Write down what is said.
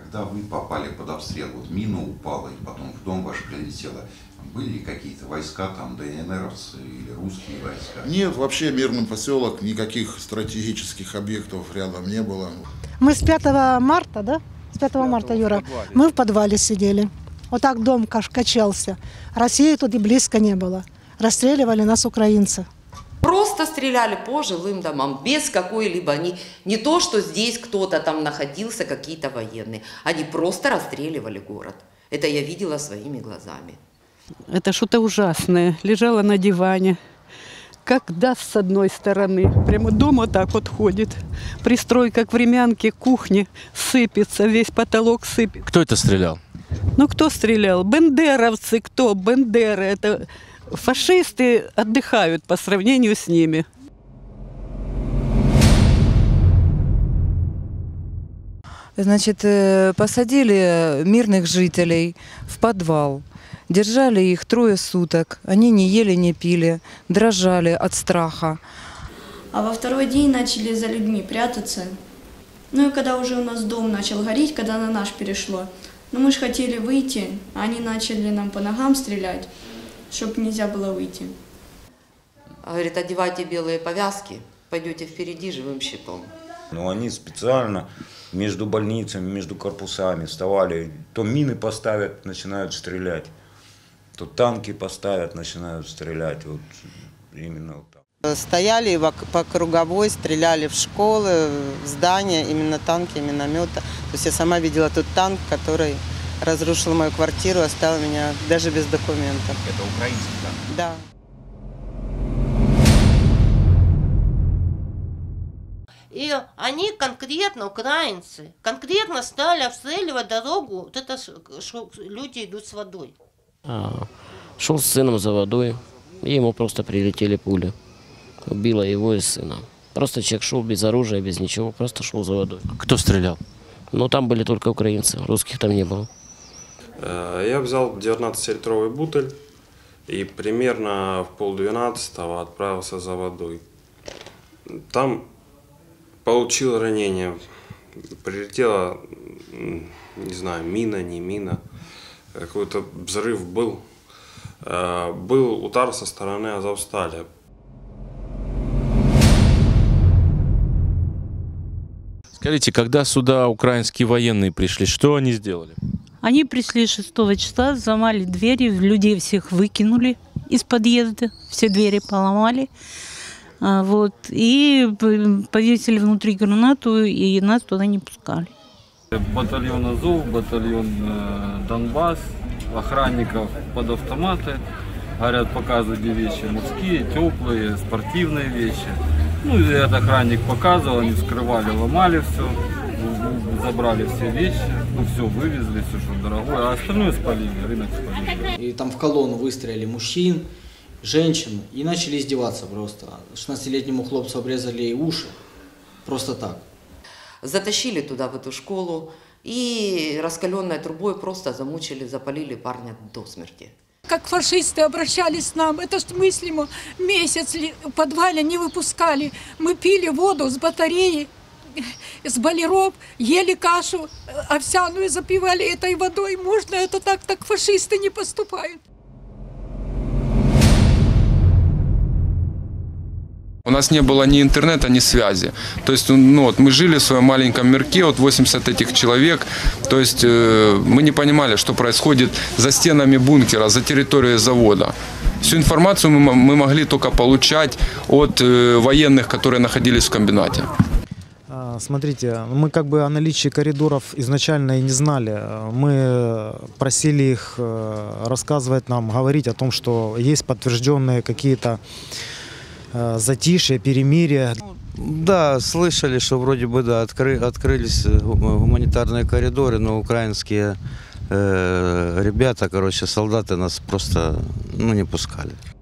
Когда вы попали под обстрел, вот мина упала и потом в дом ваш прилетела, были ли какие-то войска, там, ДНРовцы или русские войска? Нет, вообще мирный поселок, никаких стратегических объектов рядом не было. Мы с 5 марта, да? С 5 марта, Юра, мы в подвале сидели. Вот так дом качался. России тут и близко не было. Расстреливали нас украинцы. Просто стреляли по жилым домам, без какой-либо, не то, что здесь кто-то там находился, какие-то военные. Они просто расстреливали город. Это я видела своими глазами. Это что-то ужасное. Лежала на диване. Как даст с одной стороны. Прямо дома так вот ходит. Пристройка к времянке, кухне сыпется, весь потолок сыпется. Кто это стрелял? Ну, кто стрелял? Бендеровцы, кто? Бендеры. Это фашисты отдыхают по сравнению с ними. Значит, посадили мирных жителей в подвал. Держали их 3 суток. Они не ели, не пили, дрожали от страха. А во второй день начали за людьми прятаться. Ну и когда уже у нас дом начал гореть, когда на наш перешло, ну мы же хотели выйти, а они начали нам по ногам стрелять, чтобы нельзя было выйти. Говорит, одевайте белые повязки, пойдете впереди живым щитом. Но они специально между больницами, между корпусами вставали, то мины поставят, начинают стрелять, то танки поставят, начинают стрелять. Вот именно вот так. Стояли по круговой, стреляли в школы, в здания, именно танки, минометы. То есть я сама видела тот танк, который разрушил мою квартиру, оставил меня даже без документов. Это украинский танк? Да. И они конкретно, украинцы, конкретно стали обстреливать дорогу, вот это люди идут с водой. Шел с сыном за водой, и ему просто прилетели пули. Убила его и сына. Просто человек шел без оружия, без ничего, просто шел за водой. Кто стрелял? Но там были только украинцы, русских там не было. Я взял 19-литровый бутыль и примерно в 11:30 отправился за водой. Там получил ранение. Прилетела, не знаю, мина, не мина. Какой-то взрыв был. Был удар со стороны Азовстали. Скажите, когда сюда украинские военные пришли, что они сделали? Они пришли 6 числа, взломали двери, людей всех выкинули из подъезда, все двери поломали. Вот, и повесили внутри гранату, и нас туда не пускали. Батальон Азов, батальон Донбасс, охранников под автоматы. Говорят, показывали вещи мужские, теплые, спортивные вещи. Ну, и этот охранник показывал, они вскрывали, ломали все, забрали все вещи, ну, все вывезли, все, что дорогое, а остальное спалили, рынок спалили. И там в колонну выстроили мужчин, женщин и начали издеваться просто. 16-летнему хлопцу обрезали уши, просто так. Затащили туда, в эту школу, и раскаленной трубой просто замучили, запалили парня до смерти. Как фашисты обращались с нам, это ж мыслимо. Месяц в подвале не выпускали. Мы пили воду с батареи, с бойлеров, ели кашу овсяную, запивали этой водой. Можно это так? Так фашисты не поступают. У нас не было ни интернета, ни связи. То есть, ну, вот, мы жили в своем маленьком мирке, вот 80 этих человек. То есть мы не понимали, что происходит за стенами бункера, за территорией завода. Всю информацию мы могли только получать от военных, которые находились в комбинате. Смотрите, мы как бы о наличии коридоров изначально и не знали. Мы просили их рассказывать нам, говорить о том, что есть подтвержденные какие-то затишье, перемирие. Да, слышали, что вроде бы да, открылись гуманитарные коридоры, но украинские ребята, короче, солдаты нас просто не пускали.